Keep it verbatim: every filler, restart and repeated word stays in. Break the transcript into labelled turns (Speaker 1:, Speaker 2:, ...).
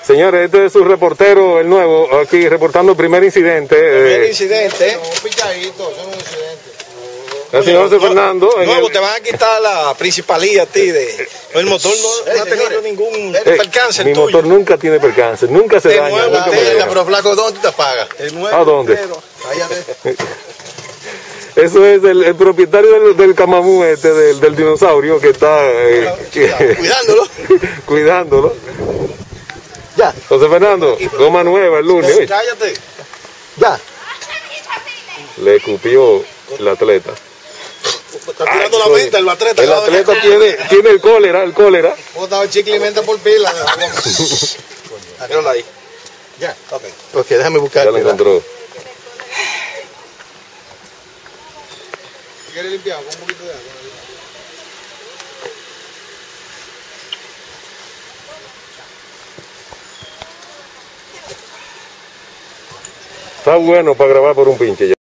Speaker 1: Señores, este es su reportero, el nuevo, aquí reportando el primer incidente.
Speaker 2: Primer
Speaker 1: eh,
Speaker 2: incidente.
Speaker 3: Un picadito, eso no es un incidente.
Speaker 1: El señor José Fernando. En
Speaker 2: Nuevo,
Speaker 1: el,
Speaker 2: te van a quitar la principalía a ti de... El motor no, no ha tenido ningún
Speaker 1: eh,
Speaker 2: percance
Speaker 1: mi
Speaker 2: tuyo.
Speaker 1: motor nunca tiene percance, nunca se
Speaker 2: De
Speaker 1: daña.
Speaker 2: nuevo,
Speaker 1: Nunca me
Speaker 2: entero,
Speaker 1: daña.
Speaker 3: Pero flaco, ¿dónde tú te pagas?
Speaker 2: El nuevo
Speaker 1: ¿A dónde?
Speaker 2: entero.
Speaker 1: Eso es el, el propietario del, del camamú este, del, del dinosaurio que está eh,
Speaker 2: Cuidándolo.
Speaker 1: cuidándolo.
Speaker 2: Ya,
Speaker 1: José Fernando, goma nueva el lunes. ¿eh?
Speaker 2: cállate. Ya.
Speaker 1: Le escupió el atleta.
Speaker 2: Está tirando la venta el atleta.
Speaker 1: El atleta tiene, tiene el cólera, el cólera.
Speaker 3: Botado chicle y menta por pila.
Speaker 2: Míralo ahí.
Speaker 3: Ya, ok.
Speaker 2: Ok, déjame buscar.
Speaker 1: Ya lo encontró.
Speaker 3: ¿Quieres limpiar con un poquito de agua?
Speaker 1: Está bueno para grabar por un pinche ya.